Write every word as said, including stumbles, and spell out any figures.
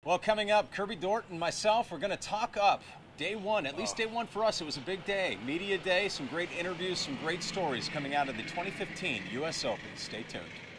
Well, coming up, Kirby Dort and myself, we're going to talk up day one. At least day one for us, it was a big day. Media day, some great interviews, some great stories coming out of the twenty fifteen U S Open. Stay tuned.